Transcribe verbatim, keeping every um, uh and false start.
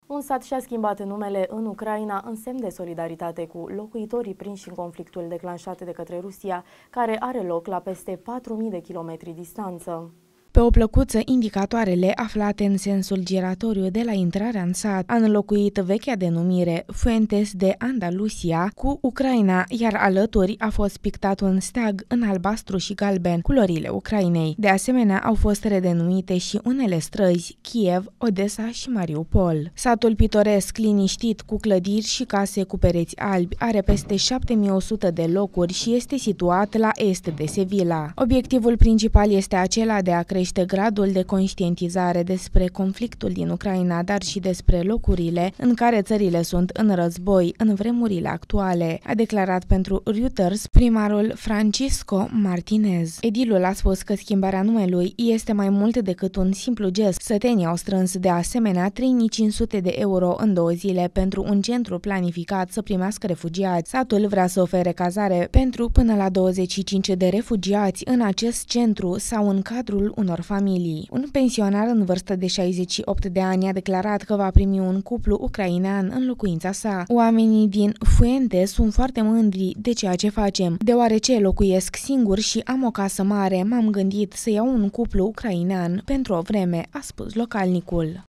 Un sat și-a schimbat numele în Ucraina în semn de solidaritate cu locuitorii prinși în conflictul declanșat de către Rusia, care are loc la peste patru mii de kilometri distanță. Pe o plăcuță, indicatoarele aflate în sensul giratoriu de la intrarea în sat a înlocuit vechea denumire Fuentes de Andalusia cu Ucraina, iar alături a fost pictat un steag în albastru și galben, culorile Ucrainei. De asemenea, au fost redenumite și unele străzi, Kiev, Odessa și Mariupol. Satul pitoresc, liniștit, cu clădiri și case cu pereți albi, are peste șapte mii o sută de locuri și este situat la est de Sevilla. Obiectivul principal este acela de a crește gradul de conștientizare despre conflictul din Ucraina, dar și despre locurile în care țările sunt în război în vremurile actuale, a declarat pentru Reuters primarul Francisco Martinez. Edilul a spus că schimbarea numelui este mai mult decât un simplu gest. Sătenii au strâns de asemenea trei mii cinci sute de euro în două zile pentru un centru planificat să primească refugiați. Satul vrea să ofere cazare pentru până la douăzeci și cinci de refugiați în acest centru sau în cadrul unor familii. Un pensionar în vârstă de șaizeci și opt de ani a declarat că va primi un cuplu ucrainean în locuința sa. Oamenii din Fuente sunt foarte mândri de ceea ce facem. Deoarece locuiesc singur și am o casă mare, m-am gândit să iau un cuplu ucrainean pentru o vreme, a spus localnicul.